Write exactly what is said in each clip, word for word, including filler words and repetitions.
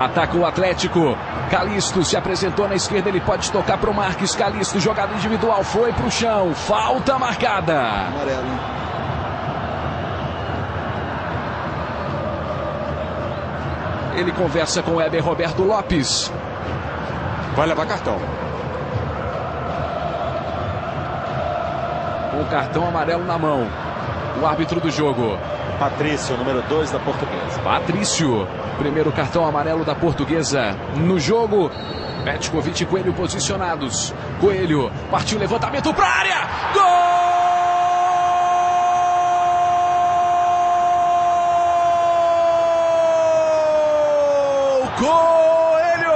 Ataca o Atlético. Calisto se apresentou na esquerda, ele pode tocar para o Marques. Calisto, jogada individual, foi para o chão. Falta marcada. Amarelo, hein? Ele conversa com o Éber Roberto Lopes. Vai levar cartão. Com o cartão amarelo na mão. O árbitro do jogo. Patrício, número dois da Portuguesa. Patrício, primeiro cartão amarelo da Portuguesa no jogo. Petkovic e Coelho posicionados. Coelho, partiu levantamento para a área. Gol! Coelho!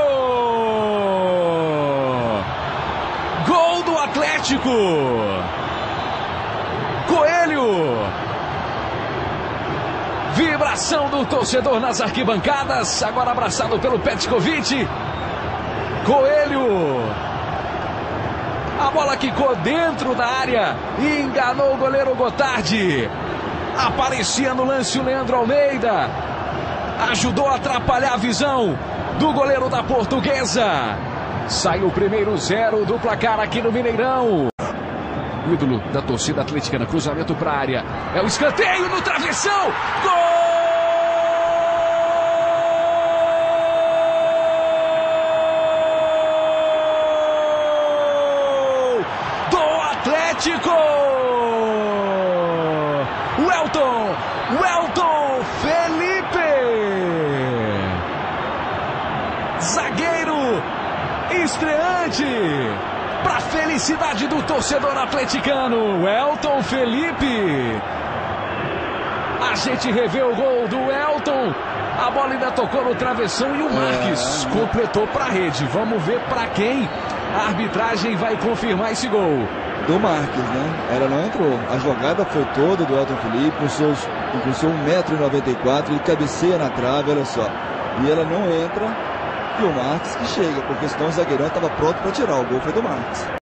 Gol do Atlético! Coelho! Vibração do torcedor nas arquibancadas, agora abraçado pelo Petkovic. Coelho. A bola quicou dentro da área e enganou o goleiro Gotardi. Aparecia no lance o Leandro Almeida. Ajudou a atrapalhar a visão do goleiro da Portuguesa. Saiu o primeiro zero do placar aqui no Mineirão. Ídolo da torcida atleticana, cruzamento para a área. É o escanteio no travessão. Gol! Do Atlético! Welton! Welton Felipe! Zagueiro estreante! Para a felicidade do torcedor atleticano, Elton Felipe. A gente revê o gol do Elton. A bola ainda tocou no travessão e o Marques é. completou para a rede. Vamos ver para quem a arbitragem vai confirmar esse gol. Do Marques, né? Ela não entrou. A jogada foi toda do Elton Felipe, com seus, com seu um metro e noventa e quatro, ele cabeceia na trave, olha só. E ela não entra. E o Marques que chega, porque senão o zagueirão estava pronto para tirar. O gol foi do Marques.